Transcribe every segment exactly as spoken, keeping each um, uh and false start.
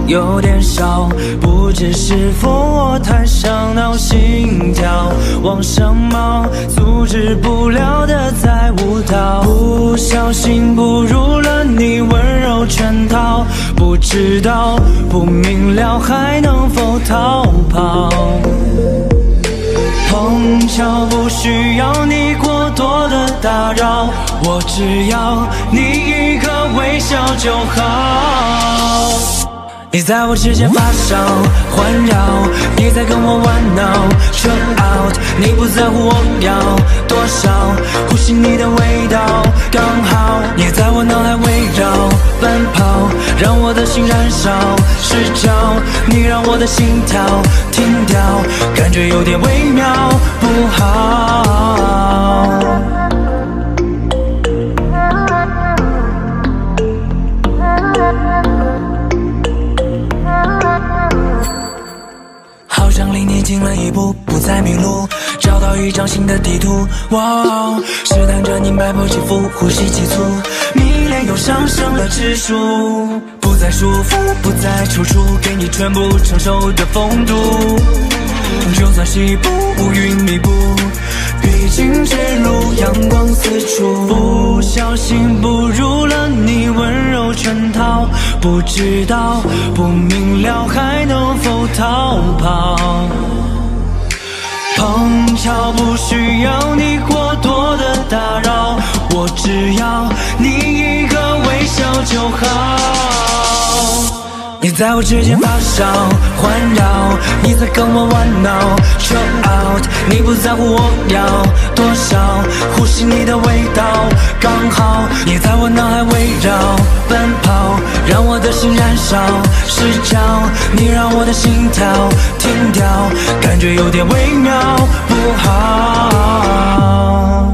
有点少，不知是否我太伤到心跳，往上冒，阻止不了的在舞蹈，不小心步入了你温柔圈套，不知道不明了还能否逃跑。碰巧不需要你过多的打扰，我只要你一个微笑就好。你在我指尖发烧环绕，你在跟我玩闹 chill out， 你不在乎我要多少，呼吸你的味道刚好，你在我脑海围绕奔跑，让我的心燃烧失焦，你让我的心跳停掉，感觉有点微妙不好。好像离你近了一步，不再迷路，找到一张新的地图。哇，试探着你脉搏起伏，呼吸急促，迷恋又上升了指数，不再束缚，不再踌躇，给你全部承受的风度。就算西部乌云密布，毕竟坠入阳光四处，不小心步入了你温柔圈套，不知道不明了还能否逃跑。碰巧不需要你过多的打扰，我只要你一个微笑就好。你在我指尖发烧环绕，你在跟我玩闹 chill out， 你不在乎我要多少，呼吸你的味道刚好，你在我脑海围绕奔跑，让我的心燃烧失焦，你让我的心跳停掉，感觉有点微妙不好。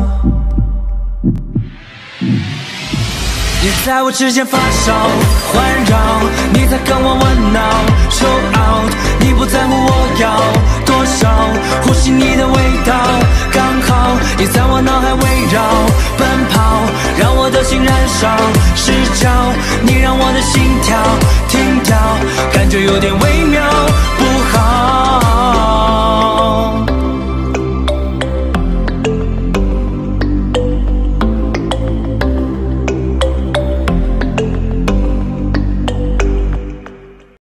你在我指尖发烧环绕，你在跟我玩闹 chill out， 你不在乎我要多少，呼吸你的味道刚好，你在我脑海围绕奔跑，让我的心燃烧失焦，你让我的心跳停掉，感觉有点微妙